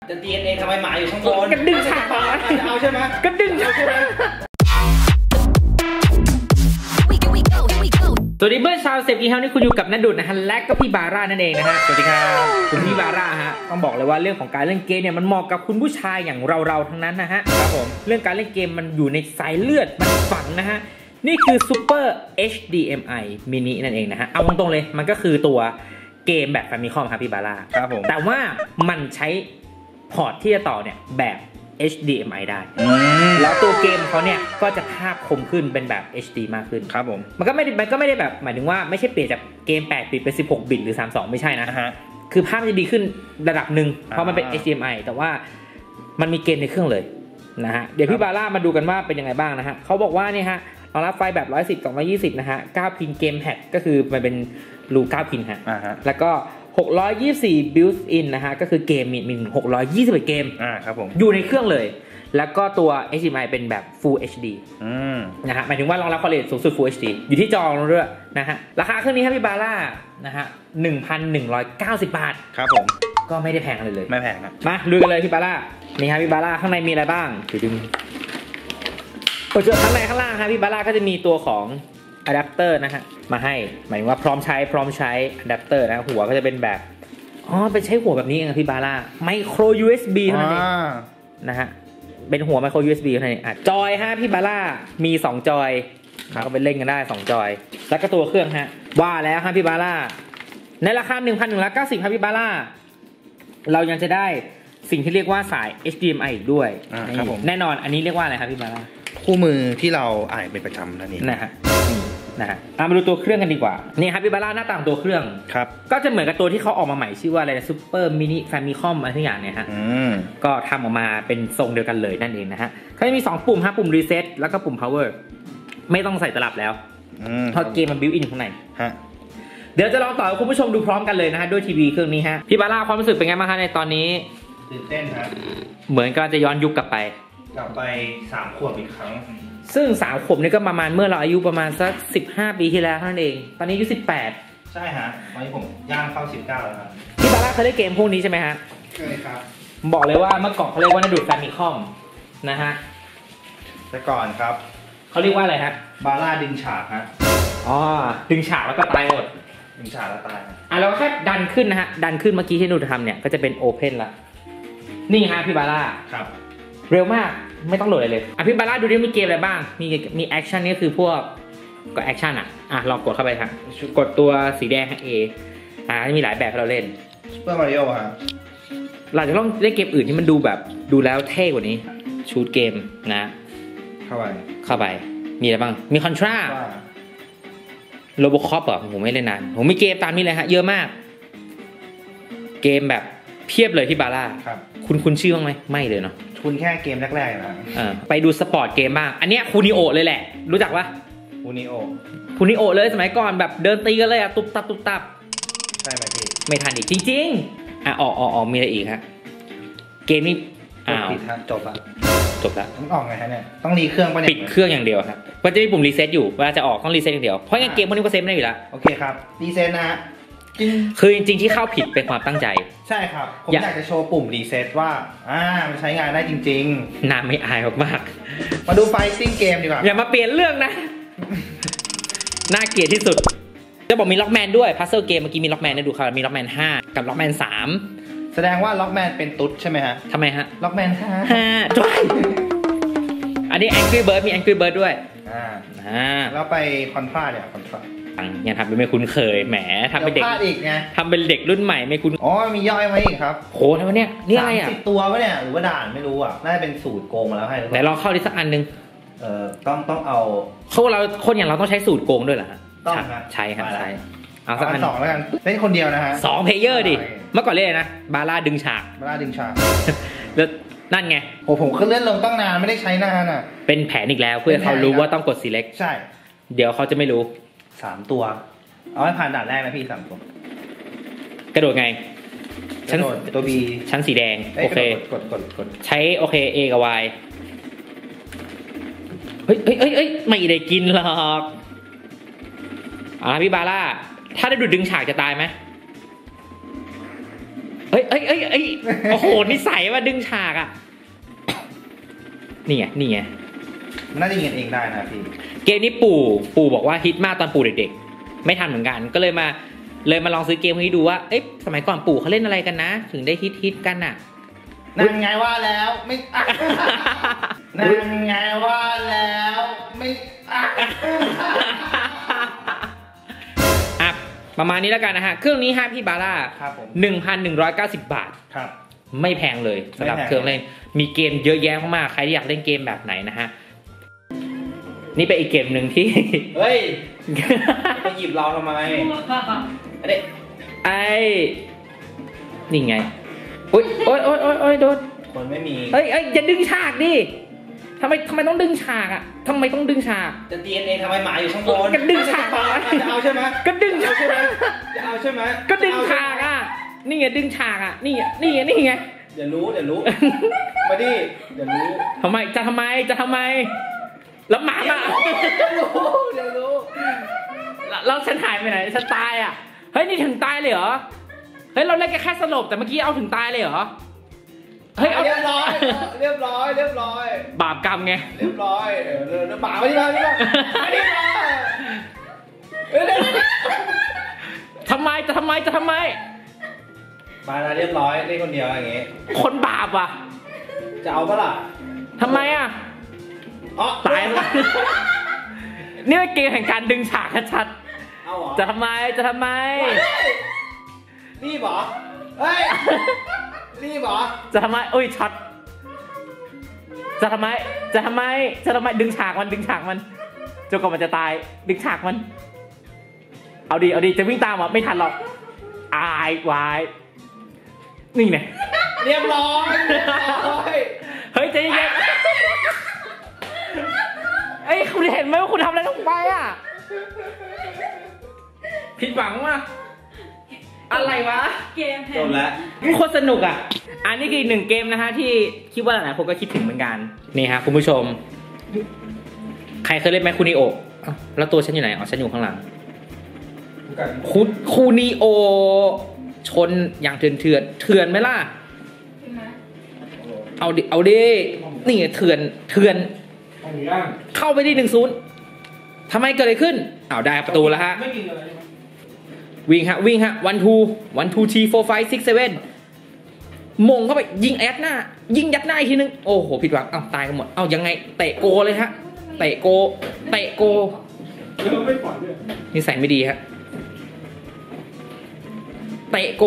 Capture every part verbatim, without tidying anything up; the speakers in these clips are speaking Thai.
จะ ดี เอ็น เอ ทำไมหมาอยู่ข้างบนก็ดึงฉากมาเอาใช่ไหมก็ดึงฉากใช่ไหมสวัสดีเพื่อนชาวเซฟกีเฮานี่คุณอยู่กับนัดดุดนะฮะและก็พี่บาร่านั่นเองนะฮะสวัสดีครับคุณพี่บาร่าฮะต้องบอกเลยว่าเรื่องของการเล่นเกมเนี่ยมันเหมาะกับคุณผู้ชายอย่างเราๆทั้งนั้นนะฮะครับผมเรื่องการเล่นเกมมันอยู่ในสายเลือดมันฝังนะฮะนี่คือ Super เอช ดี เอ็ม ไอ Mini นั่นเองนะฮะเอาตรงๆเลยมันก็คือตัวเกมแบบ Famicom ครับพี่บาร่าครับผมแต่ว่ามันใช้พอร์ตที่จะต่อเนี่ยแบบ เอช ดี เอ็ม ไอ ได้แล้วตัวเกมเขาเนี่ยก็จะภาพคมขึ้นเป็นแบบ เอช ดี มากขึ้นครับผมมันก็ไม่ได้มันก็ไม่ได้แบบหมายถึงว่าไม่ใช่เปลี่ยนจากเกมแปดบิตเป็นสิบหกบิตหรือสามสิบสองไม่ใช่นะฮะคือภาพจะดีขึ้นระดับหนึ่งเพราะมันเป็น เอช ดี เอ็ม ไอ แต่ว่ามันมีเกมในเครื่องเลยนะฮะเดี๋ยวพี่บาร่ามาดูกันว่าเป็นยังไงบ้างนะฮะเขาบอกว่าเนี่ยฮะรองรับไฟแบบหนึ่งร้อยสิบ สองร้อยยี่สิบนะฮะเก้าพินเกมแฮกก็คือมันเป็นรูเก้าพินฮะแล้วก็หกร้อยยี่สิบสี่ built in นะฮะก็คือเกมมีมีหกร้อยยี่สิบเอ็ดเกมอ่าครับผมอยู่ในเครื่องเลยแล้วก็ตัว เอช ดี เอ็ม ไอ เป็นแบบ Full เอช ดีอืมนะฮะหมายถึงว่ารองรับความละเอียดสูงสุด Full เอช ดี อยู่ที่จอด้วยนะฮะราคาเครื่องนี้ครับพี่บาร่านะฮะ หนึ่งพันหนึ่งร้อยเก้าสิบ บาทครับผมก็ไม่ได้แพงเลยเลยไม่แพงครับมาดูกันเลยพี่บาร่านี่ครับพี่บาร่าข้างในมีอะไรบ้างถือดึงก็เจอข้างในข้างล่างครับพี่บาร่าก็จะมีตัวของอะแดปเตอร์นะฮะมาให้หมายถึงว่าพร้อมใช้พร้อมใช้อะแดปเตอร์นะหัวก็จะเป็นแบบอ๋อเป็นใช้หัวแบบนี้เองพี่บาร่าไมโคร ยู เอส บี เท่านั้นเองนะฮะเป็นหัวไมโคร ยู เอส บี เท่านั้นเองอ่ะจอยฮะพี่บาร่ามีสองจอยก็ไปเล่นกันได้สองจอยแล้วก็ตัวเครื่องฮะว่าแล้วฮะพี่บาร่าในราคา หนึ่งพันหนึ่งร้อยเก้าสิบ ครับพี่บาร่าเรายังจะได้สิ่งที่เรียกว่าสาย เอช ดี เอ็ม ไอ อีกด้วยแน่นอนอันนี้เรียกว่าอะไรครับพี่บาร่าคู่มือที่เราอ่านเป็นประจำนั่นเองนะฮะนะฮะมาดูตัวเครื่องกันดีกว่านี่ครับพี่บาร่าหน้าตาตัวเครื่องครับก็จะเหมือนกับตัวที่เขาออกมาใหม่ชื่อว่าอะไรซูเปอร์มินิแฟมิคอมอะไรทุกอย่างเนี่ยฮะก็ทำออกมาเป็นทรงเดียวกันเลยนั่นเองนะฮะเขาจะมีสองปุ่มฮะปุ่มรีเซ็ตแล้วก็ปุ่ม power ไม่ต้องใส่ตลับแล้วเพราะเกมมันบิวอินข้างในเดี๋ยวจะลองต่อให้คุณผู้ชมดูพร้อมกันเลยนะฮะด้วยทีวีเครื่องนี้ฮะพี่บาร่าความรู้สึกเป็นไงบ้างฮะในตอนนี้ตื่นเต้นครับเหมือนก็จะย้อนยุคกลับไปกลับไปสามขวบอีกครั้งซึ่งสามขวบนี่ก็ประมาณเมื่อเราอายุประมาณสักสิบห้าปีที่แล้วนั่นเองตอนนี้อายุสิบแปดใช่ฮะตอนนี้ผมย่างเข้าสิบเก้าแล้วครับพี่บาร่าเคยเล่นเกมพวกนี้ใช่ไหมฮะเคยครับบอกเลยว่าเมื่อก่อนเขาเรียกว่านาดูดแฟมิคอมนะฮะแต่ก่อนครับเขาเรียกว่าอะไรฮะบาร่าดึงฉากฮะอ๋อดึงฉากแล้วก็ตายหมดดึงฉากแล้วตายอ่ะเราแค่ดันขึ้นนะฮะดันขึ้นเมื่อกี้ที่นูทำเนี่ยก็จะเป็นโอเพนละนี่ฮะพี่บาร่าครับเร็วมากไม่ต้องโหลดอะไรเลยอ่ะพี่บาร่าดูดิมีเกมอะไรบ้างมีมีแอคชั่นนี่คือพวกก็แอคชั่นอ่ะอ่ะลองกดเข้าไปครับกดตัวสีแดง A อ่ะมีหลายแบบให้เราเล่น Super Mario ฮะเราจะต้องเล่นเกมอื่นที่มันดูแบบดูแล้วเท่กว่านี้ชูตเกมนะเข้าไปเข้าไปมีอะไรบ้างมีคอนทราโรบอคอปอ่ะผมไม่เล่นนานผมมีเกมตามนี้เลยฮะเยอะมากเกมแบบเพียบเลยที่บาร่าคุณคุณชื่อบ้างไหมไม่เลยเนาะคุณแค่เกมแรกๆนะไปดูสปอร์ตเกมบ้างอันเนี้ยคูนิโอเลยแหละรู้จักปะคูนิโอคูนิโอเลยสมัยก่อนแบบเดินตีกันเลยอะตุบตับตุบตับใช่ไหมพี่ไม่ทันอีกจริงๆอ่ะออกออกออกมีอะไรอีกฮะเกมนี้อ้าวจบละจบละต้องออกไงฮะเนี่ยต้องรีเครื่องป่ะเนี่ยปิดเครื่องอย่างเดียวครับมันจะมีปุ่มรีเซ็ตอยู่เวลาจะออกต้องรีเซ็ตอย่างเดียวเพราะงั้นเกมพวกนี้ก็เซฟไม่ได้อยู่แล้วโอเคครับรีเซ็ตนะฮะคือจริงๆที่เข้าผิดเป็นความตั้งใจใช่ครับผมอยากจะโชว์ปุ่มรีเซ็ตว่าอ่ามันใช้งานได้จริงๆน่าไม่อายมากๆมาดูไฟติ้งเกมดีกว่าอย่ามาเปลี่ยนเรื่องนะน่าเกลียดที่สุดจะบอกมีล็อกแมนด้วยพัซเซิลเกมเมื่อกี้มีล็อกแมนได้ดูครับมีล็อกแมนห้ากับล็อกแมนสามแสดงว่าล็อกแมนเป็นตุ๊ดใช่ไหมฮะทำไมฮะล็อกแมนห้าห้าจบอันนี้ Angry Bird มี Angry Bird ด้วยอ่าอ่าแล้วไปคอนทราเนี่ยคอนทราเนี่ยทำเป็นไม่คุ้นเคยแหมทำเป็นเด็กทำเป็นเด็กรุ่นใหม่ไม่คุ้นอ๋อมีย่อยมาอีกครับโหทำไมเนี่ยนี่อะไรอ่ะสิบตัววะเนี่ยหรือว่าด่านไม่รู้อ่ะน่าจะเป็นสูตรโกงมาแล้วให้ไหนลองเข้าดิสักอันนึงเอ่อต้องต้องเอาเขาเราคนอย่างเราต้องใช้สูตรโกงด้วยเหรอฮะต้องใช่ครับใช่เอาสักอันสองแล้วกันเล่นคนเดียวนะฮะสองเพลเยอร์ดิเมื่อก่อนเล่นนะบาร่าดึงฉากบาร่าดึงฉากแล้วนั่นไงโอ้ผมก็เล่นลงตั้งนานไม่ได้ใช้นานอ่ะเป็นแผนอีกแล้วเพื่อเขารู้ว่าต้องกด select ใช่เดี๋ยวเขาจะไม่รู้สามตัวเอาให้ผ่านด่านแรกนะพี่สามตัวกระโดดไงชั้นตัว B ชั้นสีแดงโอเคกดกดกดใช้โอเค A กับ Y เฮ้ยเฮ้ยเฮ้ยไม่ได้กินหรอกอ่ะพี่บาร่าถ้าได้ดูดดึงฉากจะตายไหมฮ้ยเฮ้ยเฮ้ยเฮ้ยโอ้โหนิสัยว่าดึงฉากอ่ะนี่ไงนี่ไงน่าจะยิงเองได้นะพี่เกมนี้ปู่ปู่บอกว่าฮิตมากตอนปู่เด็กๆไม่ทันเหมือนกันก็เลยมาเลยมาลองซื้อเกมให้ดูว่าเอ๊ะสมัยก่อนปู่เขาเล่นอะไรกันนะถึงได้ฮิตฮิตกันอ่ะนั่นไงว่าแล้วไม่นั่นไงว่าแล้วไม่อ่ะประมาณนี้แล้วกันนะฮะเครื่องนี้ฮะพี่บาร่าครับผมหนึ่งพันหนึ่งร้อยเก้าสิบบาทครับไม่แพงเลยสำหรับเครื่องเล่นมีเกมเยอะแยะมากๆใครที่อยากเล่นเกมแบบไหนนะฮะนี่เป็นอีกเกมหนึ่งที่เฮ้ยไปหยิบเราทำไมไอ้ไอ้นี่ไงโอ๊ยโอ๊ยโอ๊ยโอ๊ยโอ๊ยโดนคนไม่มีเฮ้ยเฮ้ยอย่าดึงฉากดิทำไมทำไมต้องดึงฉากอ่ะทำไมต้องดึงฉากจะ ดี เอ็น เอ ทำไมหมาอยู่ข้างบนก็ดึงฉากจะเอาใช่ไหมก็ดึงฉากใช่ไหมจะเอาใช่ไหมก็ดึงฉากอ่ะนี่ไงดึงฉากอ่ะนี่นี่ไงนี่ไงเดี๋ยวรู้เดี๋ยวรู้มาดิเดี๋ยวรู้ทำไมจะทำไมจะทำไมแล้วหมามาเดี๋ยวรู้เดี๋ยวรู้แล้วฉันหายไปไหนฉันตายอ่ะเฮ้ยนี่ถึงตายเลยเหรอเฮ้ยเราเล่นแค่สลบแต่เมื่อกี้เอาถึงตายเลยเหรอเฮ้ยเรียบร้อยเรียบร้อยเรียบร้อยบาปกรรมไงเรียบร้อยเออเออบาปไม่ได้ไม่ได้ไม่ได้ทำไมจะทำไมจะทำไมมาแล้วเรียบร้อยเล่นคนเดียวอย่างงี้คนบาปอ่ะจะเอาปะล่ะทำไมอ่ะอ๋อตายแล้วนี่เป็นเกมแห่งการดึงฉากชัดเอาเหรอจะทำไมจะทำไมรีบเหรอเฮ้ยรีบเหรอจะทำไมโอ้ยช็อตจะทำไมจะทำไมจะทำไมดึงฉากมันดึงฉากมันจนกว่ามันจะตายดึงฉากมันเอาดีเอาดีจะวิ่งตามอ่ะไม่ทันหรอกอายวายนี่ไงเรียบร้อยเรียบร้อยเฮ้ยใจเย็นเอ้ยคุณเห็นไหมว่าคุณทำอะไรลงไปอ่ะผิดหวังว่ะอะไรวะเกมจบแล้วโคตรสนุกอ่ะอันนี้คืออีกหนึ่งเกมนะฮะที่คิดว่าหลายคนก็คิดถึงเหมือนกันนี่ฮะคุณผู้ชมใครเคยเล่นไหมคูนิโอแล้วตัวฉันอยู่ไหนอ๋อฉันอยู่ข้างหลังคูคูนิโอชนอย่างเถื่อนเถื่อนเถื่อนไหมล่ะเอาดิเอาดินี่เถื่อนเถื่อนเข้าไปที่หนึ่งศูนย์ทำไมเกิดอะไรขึ้นอ้าวได้ประตูแล้วฮะวิ่งฮะวิ่งฮะวันทูวันทูทีโฟร์ไฟซิกเซเว่นมงเข้าไปยิงยัดหน้ายิงยัดหน้าอีกทีนึงโอ้โหผิดหวังอ้าวตายกันหมดเอ้ายังไงเตะโกเลยฮะเตะโกเตะโกนี่ใส่ไม่ดีฮะเตะโก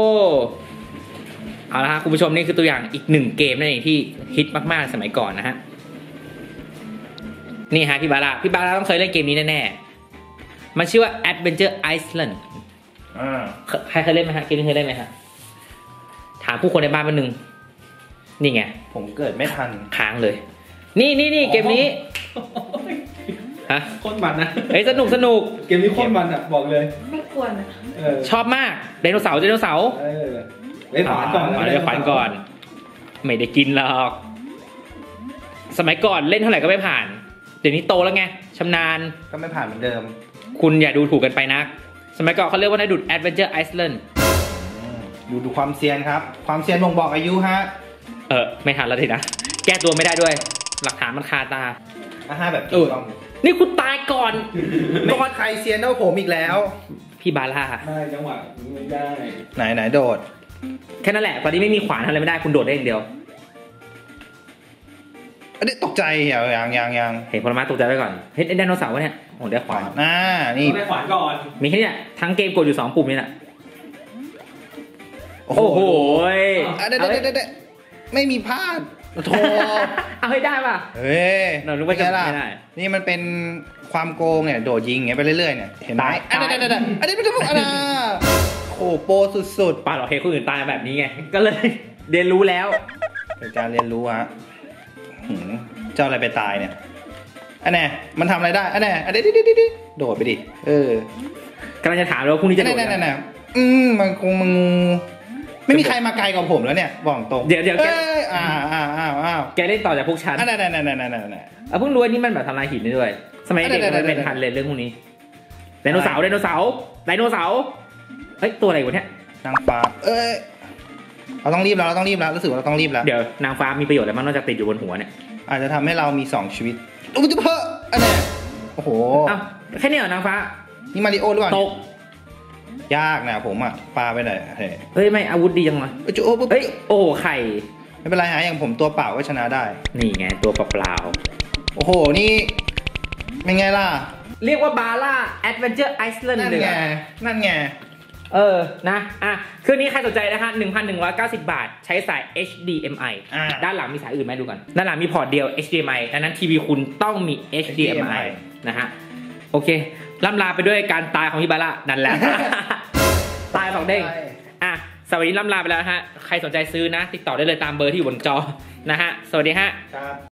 เอาละฮะคุณผู้ชมนี่คือตัวอย่างอีกหนึ่งเกมนั่นเองที่ฮิตมากๆสมัยก่อนนะฮะนี่ฮะพี่บาร่าพี่บาร่าต้องเคยเล่นเกมนี้แน่ๆมันชื่อว่า Adventure Island อ่าใครเคยเล่นไหมฮะเกมนี้เคยเล่นไหมฮะถามผู้คนในบ้านมาหนึ่งนี่ไงผมเกิดไม่ทันค้างเลยนี่นี่นี่เกมนี้ฮะโคตรมันนะเฮ้ยสนุกสนุกเกมนี้โคตรมันอ่ะบอกเลยไม่ควรนะชอบมากไดโนเสาร์ไดโนเสาร์เล่นขวานก่อนเล่นขวานก่อนไม่ได้กินหรอกสมัยก่อนเล่นเท่าไหร่ก็ไม่ผ่านเดี๋ยวนี้โตแล้วไงชำนาญก็ไม่ผ่านเหมือนเดิมคุณอย่าดูถูกกันไปนะสมัยก่อนเขาเรียกว่าในดุด Adventure Island ดูดูความเซียนครับความเซียนบ่งบอกอายุฮะเออไม่ทันแล้วทีนะแก้ตัวไม่ได้ด้วยหลักฐานมันคาตาอ่ะฮะแบบถูกต้องนี่คุณตายก่อนก่อนใครเซียนเท่าผมอีกแล้วพี่บาร่าได้จังหวะไม่ได้ไหนไหนโดดแค่นั้นแหละตอนนี้ไม่มีขวานอะไรไม่ได้คุณโดดได้อย่างเดียวอันนี้ตกใจอย่างอย่างอย่างเห็นผลไม้ตกใจไว้ก่อนเห็นไดโนเสาร์เนี่ยโอ้ได้ขวานน่านี่ได้ขวานก่อนมีแค่นี้ทั้งเกมกดอยู่สองปุ่มนี่แหละโอ้โหเด็ดเด็ดเด็ดไม่มีพลาดโธ่เอาให้ได้ป่ะเฮ้ยเรารู้ว่าจะไม่ได้นี่มันเป็นความโกงเนี่ยโดดยิงเงี้ยไปเรื่อยๆเนี่ยเห็นไหมอันนี้อันนี้อันนี้ไม่ใช่พวกอันน่ะโอ้โปสุดๆป่าหรอกเฮ้ยคนอื่นตายแบบนี้ไงก็เลยเรียนรู้แล้วเป็นการเรียนรู้ฮะเจ้าอะไรไปตายเนี่ยอันไหนมันทำอะไรได้อันไหนอันนี้ดิดิดิโดดไปดิเออกำลังจะถามเราพรุ่งนี้จะโดดไหนๆอืมมันคงมึงไม่มีใครมาไกลกว่าผมแล้วเนี่ยบอกตรงเดี๋ยวเดี๋ยวแกอ้าวอ้าวอ้าวอ้าวแกเล่นต่อจากพวกฉันนั่นนั่นนั่นนั่นนั่นนั่นเอาเพิ่งรู้ว่านี่มันแบบทำลายหินได้ด้วยสมัยเด็กมันเป็นทันเลยเรื่องพวกนี้ไดโนเสาร์ไดโนเสาร์ไดโนเสาร์เฮ้ยตัวอะไรวะเนี่ยนางฟ้าเอ้ยเราต้องรีบแล้วเราต้องรีบแล้วรู้สึกว่าเราต้องรีบแล้วเดี๋ยวนางฟ้ามีประโยชน์อะไรบ้างนอกจากติดอยู่บนหัวเนี่ยอาจจะทำให้เรามีสองชีวิตโอ้ยเพ้ออันเนี้ยโอ้โหอ้าวแค่นี้เหรอนางฟ้านี่มาริโอหรือเปล่าตกยากนะผมอ่ะปลาไปไหนเฮ้ยเฮ้ยไม่อาวุธดีจังวะเอ้ยโอ้ปุ๊บเฮ้ยโอ้โหไข่ไม่เป็นไรฮะอย่างผมตัวเปล่าก็ชนะได้นี่ไงตัวเปล่าโอ้โหนี่เป็นไงล่ะๆเรียกว่าบาร่าแอดเวนเจอร์ไอซ์แลนด์นั่นเลยไงนั่นไงเออนะอ่ะเครื่องนี้ใครสนใจนะฮะ หนึ่งพันหนึ่งร้อยเก้าสิบ บาทใช้สาย เอช ดี เอ็ม ไออ่าด้านหลังมีสายอื่นไหมดูกันด้านหลังมีพอร์ตเดียว เอช ดี เอ็ม ไอ ดังนั้นทีวีคุณต้องมี เอช ดี เอ็ม ไอ นะฮะโอเคล่ำลาไปด้วยการตายของฮิบาร่านั่นแหละ ตายสองเด้งอ่ะสวัสดีล่ำลาไปแล้วนะฮะใครสนใจซื้อนะติดต่อได้เลยตามเบอร์ที่อยู่บนจอนะฮะสวัสดีฮะครับ